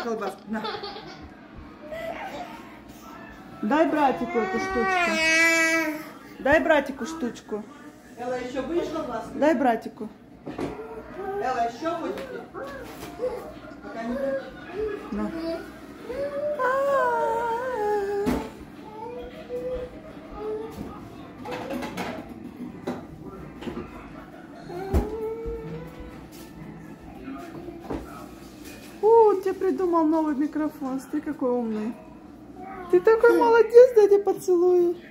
колбаску. На. Дай братику эту штучку. Дай братику штучку. Элла, еще будешь колбаску? Дай братику. Элла, еще будете? Пока не будете. На. Ты придумал новый микрофон. Ты какой умный. Ты такой молодец, дядя поцелуй.